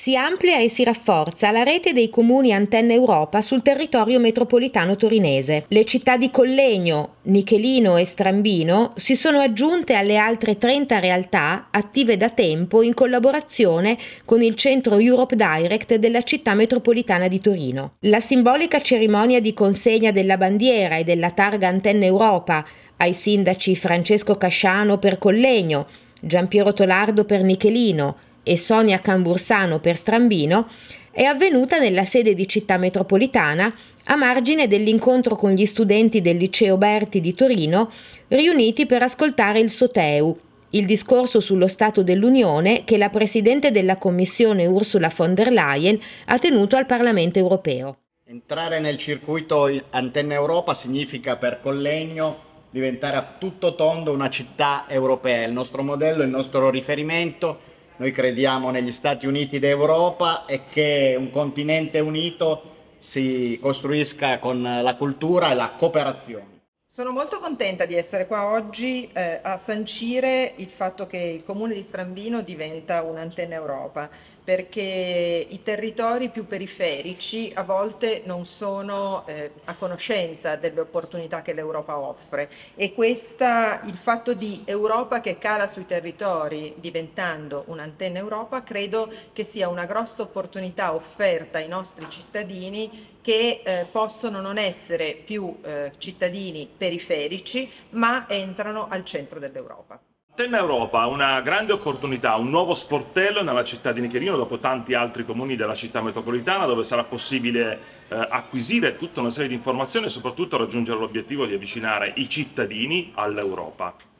Si amplia e si rafforza la rete dei comuni Antenna Europa sul territorio metropolitano torinese. Le città di Collegno, Nichelino e Strambino si sono aggiunte alle altre 30 realtà attive da tempo in collaborazione con il centro Europe Direct della città metropolitana di Torino. La simbolica cerimonia di consegna della bandiera e della targa Antenna Europa ai sindaci Francesco Casciano per Collegno, Giampiero Tolardo per Nichelino e Sonia Cambursano per Strambino è avvenuta nella sede di Città Metropolitana a margine dell'incontro con gli studenti del Liceo Berti di Torino riuniti per ascoltare il Soteu, il discorso sullo Stato dell'Unione che la Presidente della Commissione Ursula von der Leyen ha tenuto al Parlamento europeo. Entrare nel circuito Antenna Europa significa per Collegno diventare a tutto tondo una città europea. Il nostro modello, il nostro riferimento. Noi crediamo negli Stati Uniti d'Europa e che un continente unito si costruisca con la cultura e la cooperazione. Sono molto contenta di essere qua oggi a sancire il fatto che il comune di Strambino diventa un'Antenna Europa, perché i territori più periferici a volte non sono a conoscenza delle opportunità che l'Europa offre, e il fatto di Europa che cala sui territori diventando un'Antenna Europa credo che sia una grossa opportunità offerta ai nostri cittadini che possono non essere più cittadini periferici, ma entrano al centro dell'Europa. Antenna Europa ha una grande opportunità, un nuovo sportello nella città di Nichelino dopo tanti altri comuni della città metropolitana, dove sarà possibile acquisire tutta una serie di informazioni e soprattutto raggiungere l'obiettivo di avvicinare i cittadini all'Europa.